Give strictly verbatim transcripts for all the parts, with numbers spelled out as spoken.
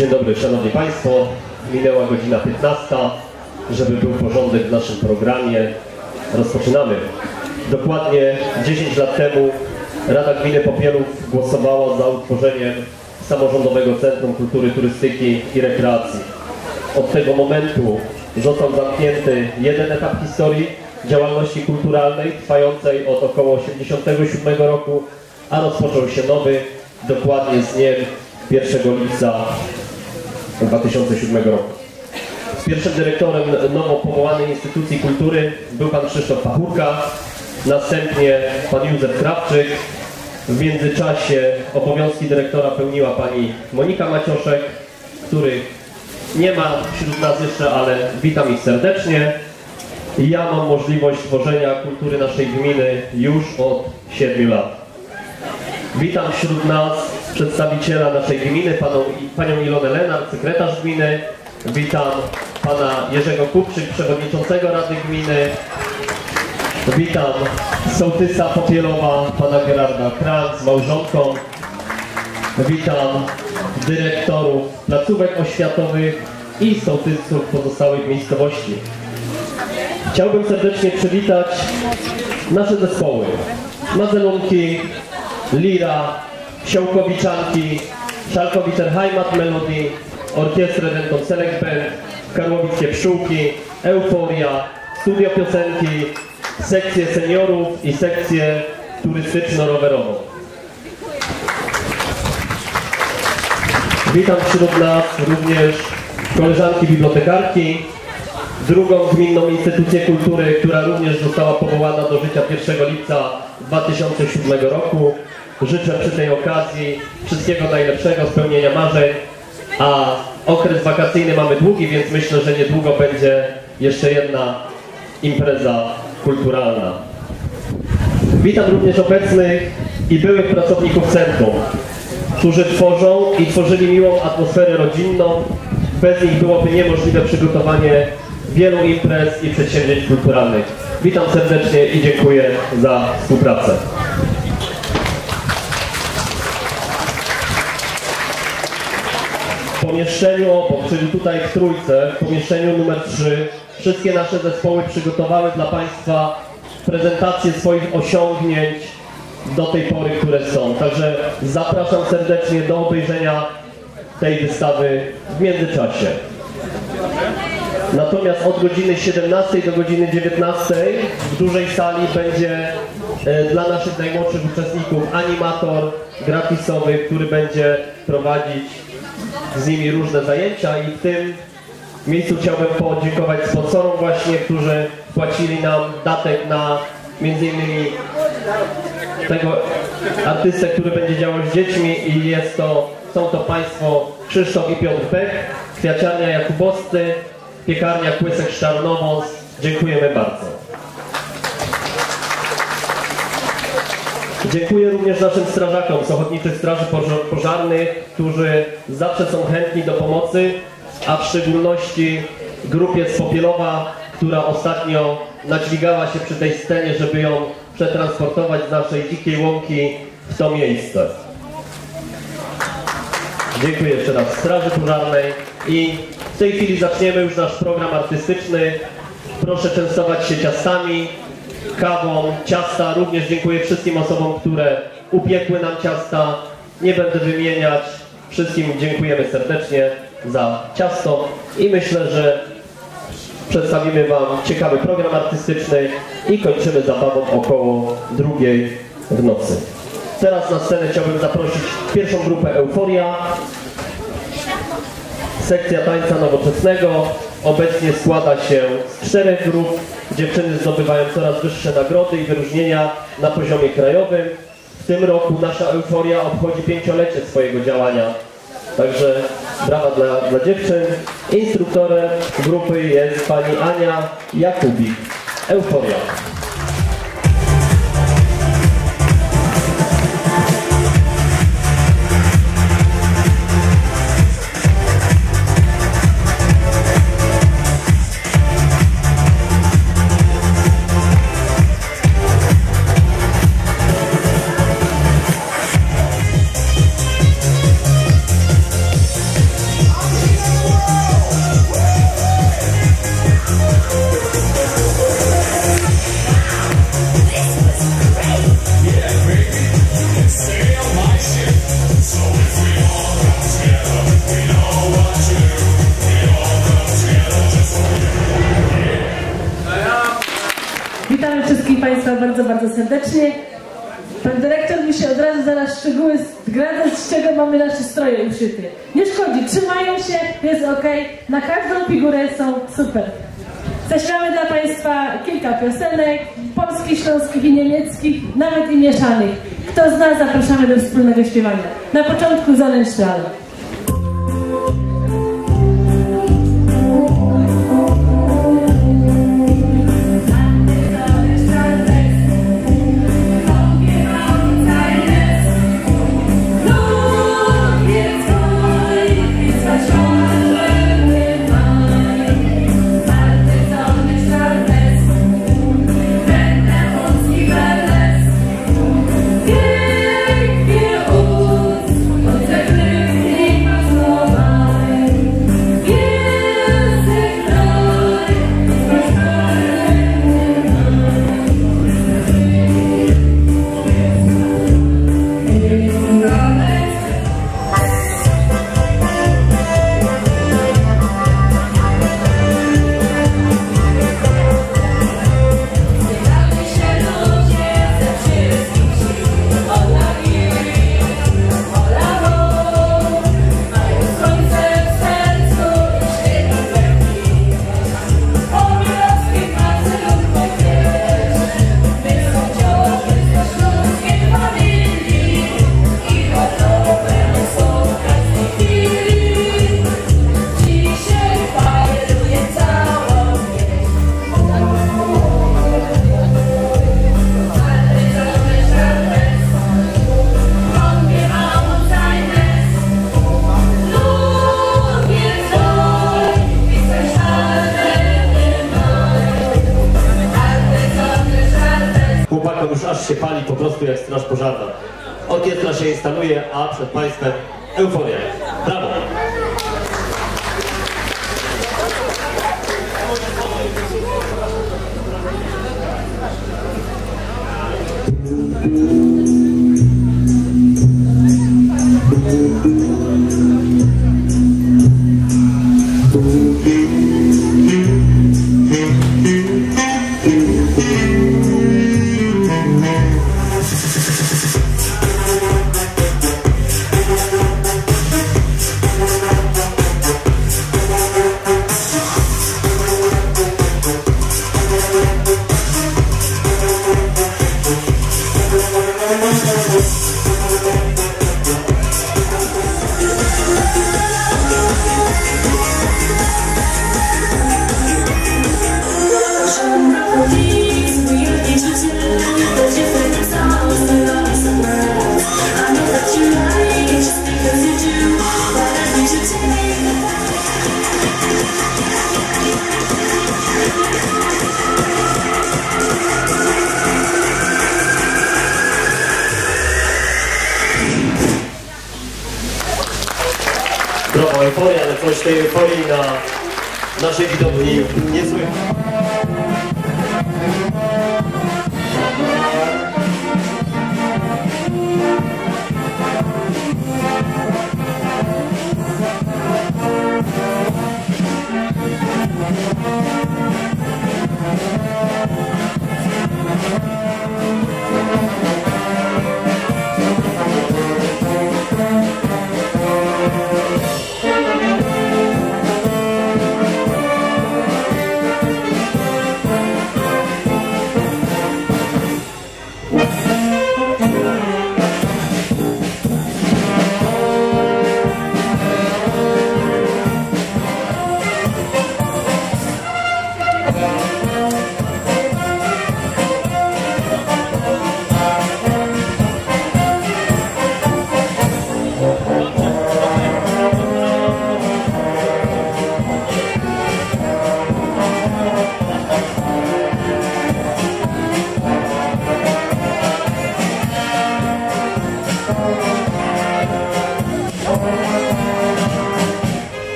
Dzień dobry, Szanowni Państwo. Minęła godzina piętnasta. Żeby był porządek w naszym programie, rozpoczynamy. Dokładnie dziesięć lat temu Rada Gminy Popielów głosowała za utworzeniem Samorządowego Centrum Kultury, Turystyki i Rekreacji. Od tego momentu został zamknięty jeden etap historii działalności kulturalnej trwającej od około osiemdziesiątego siódmego roku, a rozpoczął się nowy dokładnie z dniem pierwszego lipca dwa tysiące siódmego roku. Pierwszym dyrektorem nowo powołanej instytucji kultury był pan Krzysztof Pachurka, następnie pan Józef Krawczyk. W międzyczasie obowiązki dyrektora pełniła pani Monika Macioszek, których nie ma wśród nas jeszcze, ale witam ich serdecznie. Ja mam możliwość tworzenia kultury naszej gminy już od siedmiu lat. Witam wśród nas przedstawiciela naszej gminy, paną, panią Ilonę Lenart, sekretarz gminy. Witam pana Jerzego Kupczyk, przewodniczącego Rady Gminy. Witam sołtysa Popielowa, pana Gerarda Kran z małżonką. Witam dyrektorów placówek oświatowych i sołtysów pozostałych miejscowości. Chciałbym serdecznie przywitać nasze zespoły. Mazelunki, Lira, Siołkowiczanki, Szalkowiter Heimat Melody, Orkiestrę Renton Select Band, Karłowickie Pszczółki, Euforia, Studio Piosenki, sekcję seniorów i sekcję turystyczno-rowerową. Witam wśród nas również koleżanki bibliotekarki, drugą gminną instytucję kultury, która również została powołana do życia pierwszego lipca dwa tysiące siódmego roku. Życzę przy tej okazji wszystkiego najlepszego, spełnienia marzeń, a okres wakacyjny mamy długi, więc myślę, że niedługo będzie jeszcze jedna impreza kulturalna. Witam również obecnych i byłych pracowników centrum, którzy tworzą i tworzyli miłą atmosferę rodzinną. Bez nich byłoby niemożliwe przygotowanie wielu imprez i przedsięwzięć kulturalnych. Witam serdecznie i dziękuję za współpracę. W pomieszczeniu obok, czyli tutaj w Trójce, w pomieszczeniu numer trzy, wszystkie nasze zespoły przygotowały dla Państwa prezentację swoich osiągnięć do tej pory, które są. Także zapraszam serdecznie do obejrzenia tej wystawy w międzyczasie. Natomiast od godziny siedemnastej do godziny dziewiętnastej w dużej sali będzie dla naszych najmłodszych uczestników animator gratisowy, który będzie prowadzić z nimi różne zajęcia i w tym miejscu chciałbym podziękować sponsorom właśnie, którzy płacili nam datek na między innymi tego artystę, który będzie działał z dziećmi i jest to, są to Państwo Krzysztof i Piotr Pech, Kwiaciarnia Jakubowscy, Piekarnia Kłysek Szczarnowąs. Dziękujemy bardzo. Dziękuję również naszym strażakom z Ochotniczych Straży Pożarnych, którzy zawsze są chętni do pomocy, a w szczególności grupie z Popielowa, która ostatnio nadźwigała się przy tej scenie, żeby ją przetransportować z naszej dzikiej łąki w to miejsce. Dziękuję jeszcze raz Straży Pożarnej i w tej chwili zaczniemy już nasz program artystyczny. Proszę częstować się ciastami, kawą, ciasta. Również dziękuję wszystkim osobom, które upiekły nam ciasta. Nie będę wymieniać. Wszystkim dziękujemy serdecznie za ciasto i myślę, że przedstawimy Wam ciekawy program artystyczny i kończymy zabawą około drugiej w nocy. Teraz na scenę chciałbym zaprosić pierwszą grupę Euforia. Sekcja tańca nowoczesnego obecnie składa się z czterech grup. Dziewczyny zdobywają coraz wyższe nagrody i wyróżnienia na poziomie krajowym. W tym roku nasza Euforia obchodzi pięciolecie swojego działania. Także brawa dla, dla dziewczyn. Instruktorem grupy jest pani Ania Jakubik. Euforia. Oh serdecznie. Pan dyrektor mi się od razu zaraz szczegóły zgadzać, z czego mamy nasze stroje uszyte. Nie szkodzi, trzymają się, jest ok. Na każdą figurę są super. Zaśpiewamy dla Państwa kilka piosenek, polskich, śląskich i niemieckich, nawet i mieszanych. Kto zna, zapraszamy do wspólnego śpiewania. Na początku Sonnenstrahl. Już aż się pali po prostu jak straż pożarna. Orkiestra się instaluje, a przed Państwem euforia. Brawo! Brawo, euforia, ale coś tej euforii na naszej widowni nie słychać.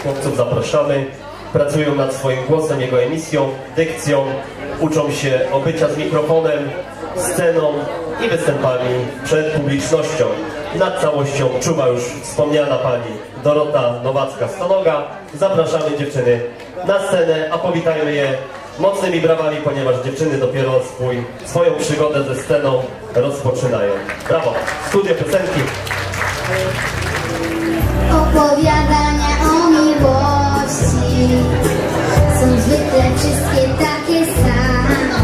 chłopców zapraszamy. Pracują nad swoim głosem, jego emisją, dykcją, uczą się obycia z mikrofonem, sceną i występami przed publicznością. Nad całością czuwa już wspomniana pani Dorota Nowacka-Stanoga. Zapraszamy dziewczyny na scenę, a powitajmy je mocnymi brawami, ponieważ dziewczyny dopiero swój, swoją przygodę ze sceną rozpoczynają. Brawo! Studio piosenki. Opowiadania o miłości są zwykle wszystkie takie same.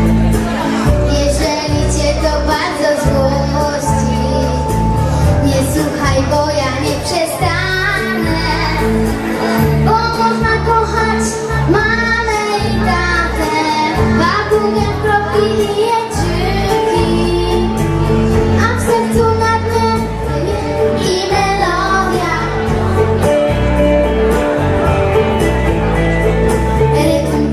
Jeżeli cię to bardzo złości, nie słuchaj, bo ja nie przestanę. Bo można kochać mamę i tatę, papugę, kropki i jęczyki, a w sercu na dnie i melodia. Rytm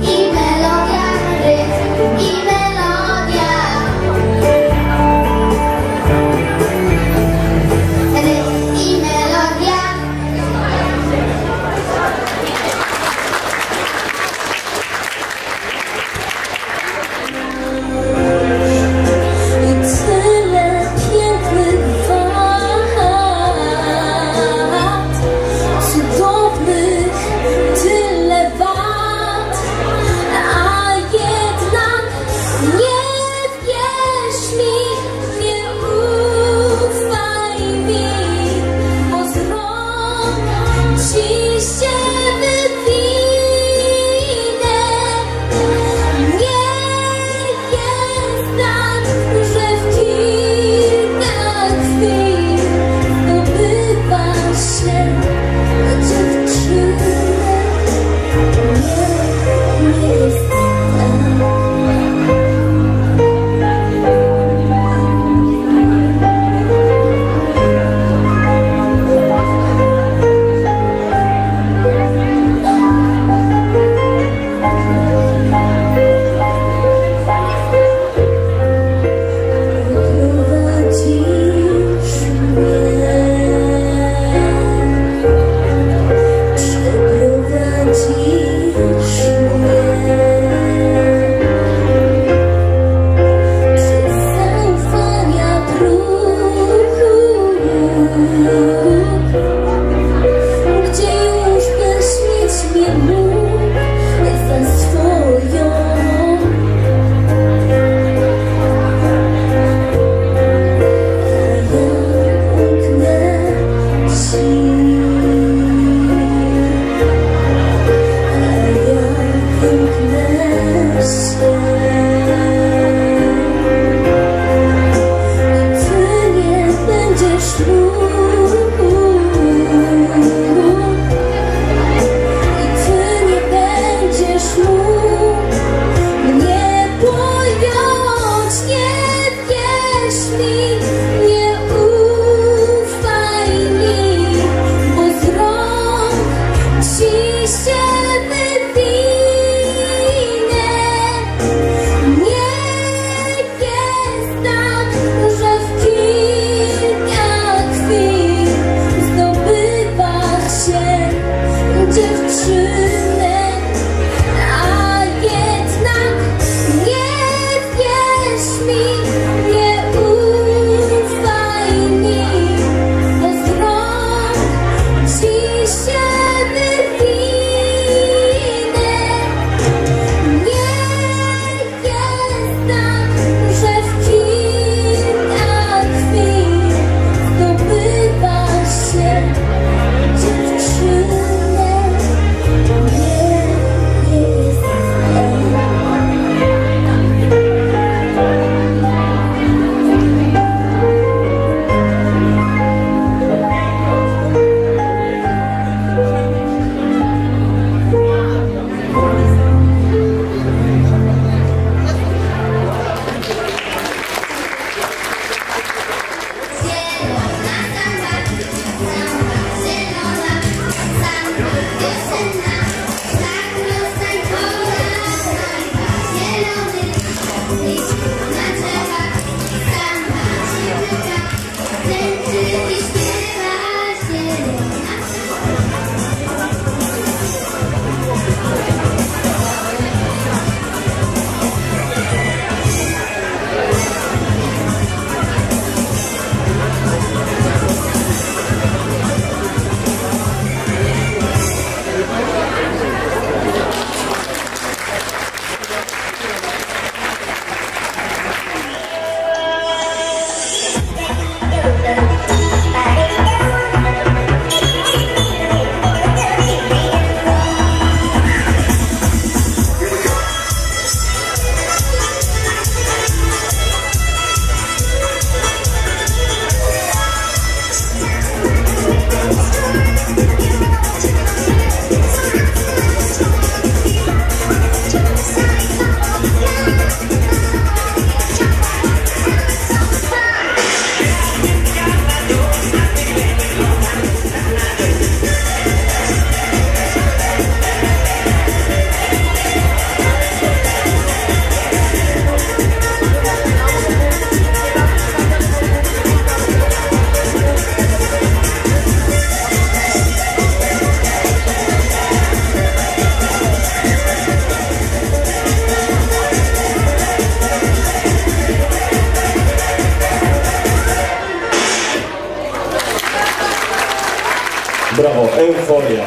Brawo, euforia.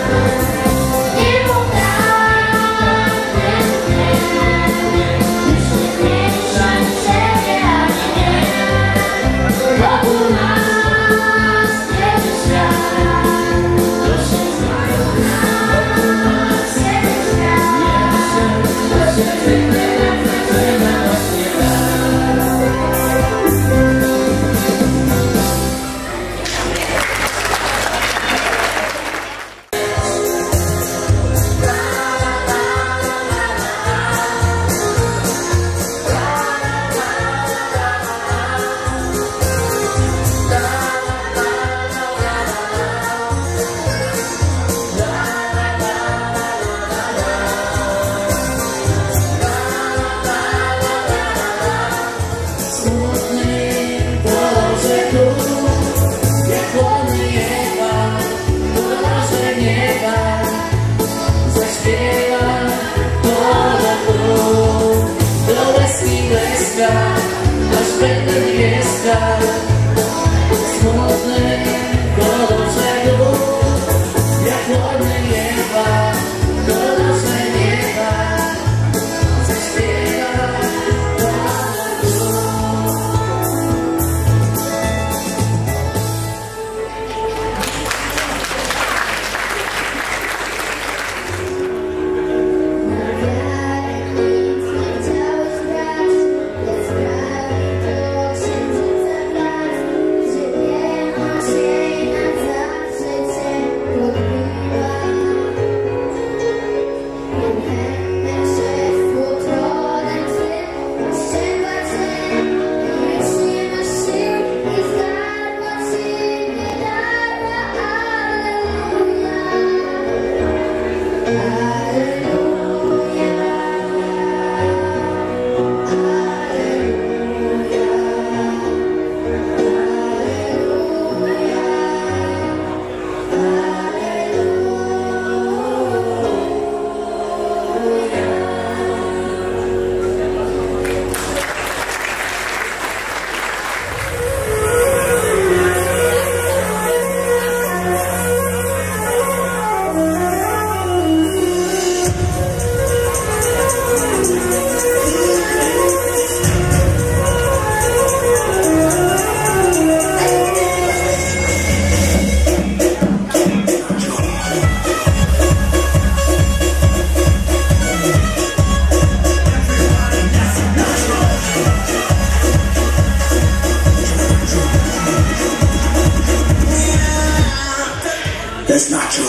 That's not true.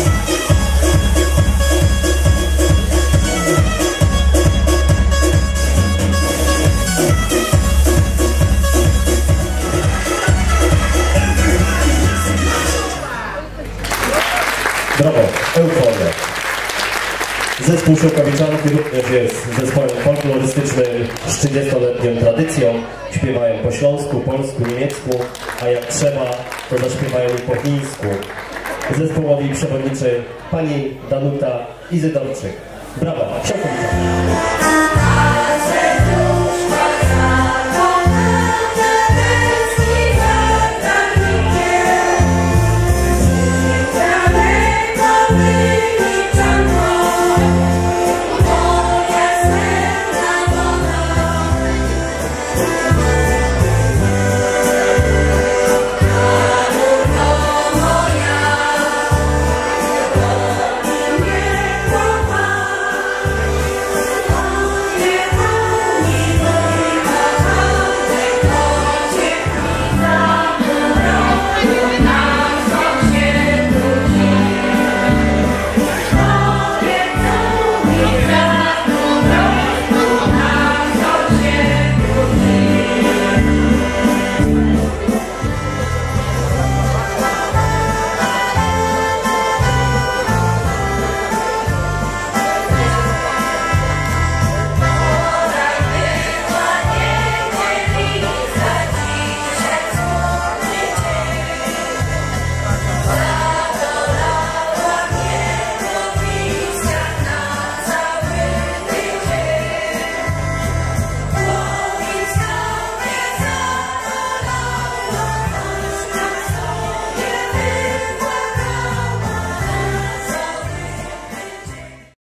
Brawo, euforia. Zespół Szukawiczanki również jest zespołem folklorystycznym z trzydziestoletnią tradycją. Śpiewają po śląsku, polsku, niemiecku, a jak trzeba, to zaśpiewają i po chińsku. Zespołowi przewodniczy pani Danuta Izydorczyk. Brawo, Szukawiczanki.